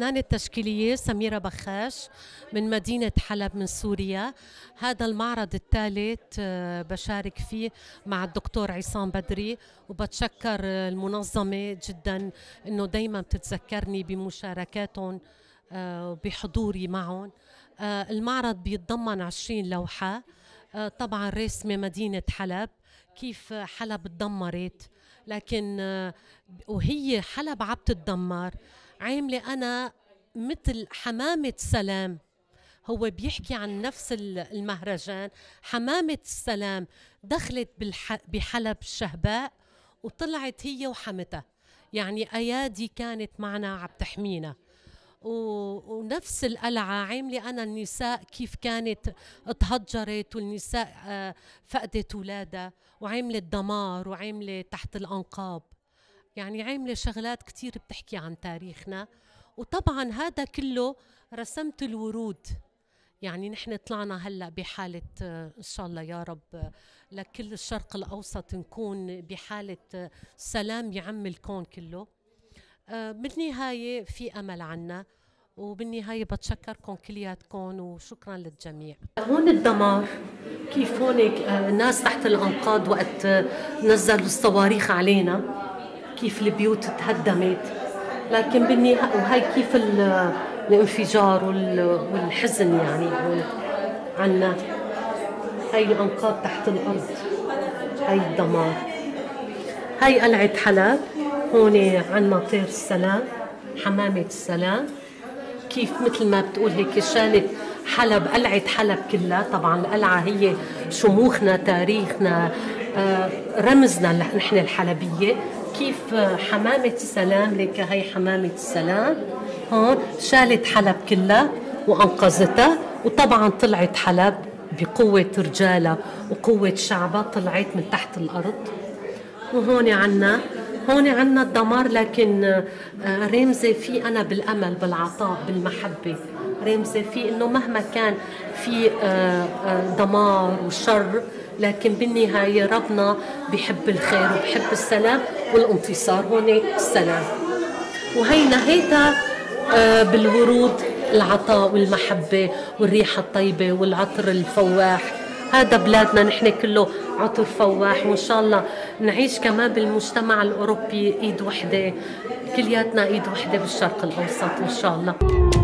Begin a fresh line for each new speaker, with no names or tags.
الفنانة التشكيلية سميرة بخاش من مدينة حلب من سوريا. هذا المعرض الثالث بشارك فيه مع الدكتور عصام بدري، وبتشكر المنظمة جدا انه دايما بتتذكرني بمشاركاتهم وبحضوري معهم. المعرض بيتضمن 20 لوحة، طبعا رسمة مدينة حلب، كيف حلب تدمرت، لكن وهي حلب عم تتدمر عاملة أنا مثل حمامة سلام. هو بيحكي عن نفس المهرجان. حمامة السلام دخلت بحلب الشهباء وطلعت هي وحمتها، يعني أيادي كانت معنا عم تحمينا. ونفس القلعة عاملة أنا النساء كيف كانت تهجرت، والنساء فقدت أولادها، وعاملة دمار، وعاملة تحت الأنقاض، يعني عاملة شغلات كتير بتحكي عن تاريخنا. وطبعا هذا كله رسمت الورود، يعني نحن طلعنا هلأ بحالة إن شاء الله يا رب لكل الشرق الأوسط نكون بحالة سلام يعم الكون كله. بالنهاية في أمل عنا، وبالنهاية بتشكركم كلياتكم وشكرا للجميع. هون الدمار، كيف هون ناس تحت الأنقاض وقت نزلوا الصواريخ علينا، كيف البيوت تهدمت، لكن بالنهاية وهي كيف الانفجار والحزن يعني عنا. هاي الأنقاض تحت الأرض، هاي الدمار. هاي قلعة حلب، هون عنا طير السلام، حمامة السلام، كيف مثل ما بتقول هيك شالت حلب، قلعة حلب كلها. طبعا القلعة هي شموخنا، تاريخنا، رمزنا نحن الحلبية. كيف حمامة السلام، ليك هي حمامة السلام هون شالت حلب كلها وأنقذتها. وطبعا طلعت حلب بقوة رجالها وقوة شعبها، طلعت من تحت الأرض. وهون عنا الدمار، لكن رمزة في أنا بالأمل، بالعطاء، بالمحبة، رمزة في إنه مهما كان في دمار وشر، لكن بالنهاية ربنا بيحب الخير وبيحب السلام والانتصار. هون السلام، وهي نهيتها بالورود، العطاء والمحبة والريحة الطيبة والعطر الفواح. هذا بلادنا نحن كله عطر فواح، وإن شاء الله نعيش كمان بالمجتمع الأوروبي إيد وحدة، كلياتنا إيد وحدة بالشرق الأوسط إن شاء الله.